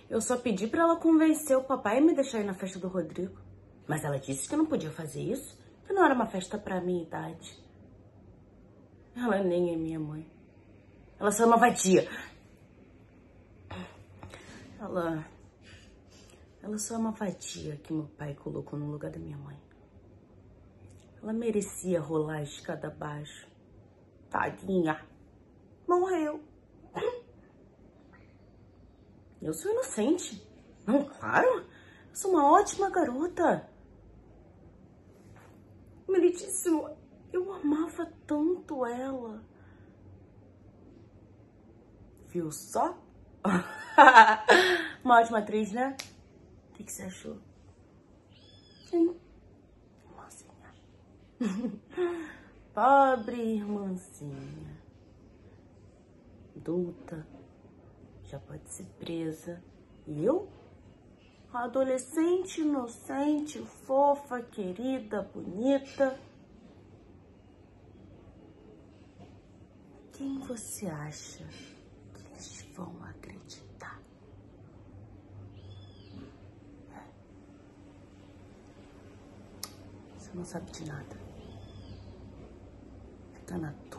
Eu só pedi pra ela convencer o papai a me deixar ir na festa do Rodrigo. Mas ela disse que eu não podia fazer isso, que não era uma festa pra minha idade. Ela nem é minha mãe. Ela só é uma vadia. Ela só é uma vadia que meu pai colocou no lugar da minha mãe. Ela merecia rolar a escada abaixo. Tadinha. Morreu. Eu sou inocente. Não, claro. Eu sou uma ótima garota. Meritíssimo, eu amava tanto ela. Viu só? Uma ótima atriz, né? O que você achou? Sim. Irmãzinha. Pobre irmãzinha. Adulta. Já pode ser presa. E eu? Adolescente, inocente, fofa, querida, bonita. Quem você acha que eles vão acreditar? Você não sabe de nada. Fica na tua.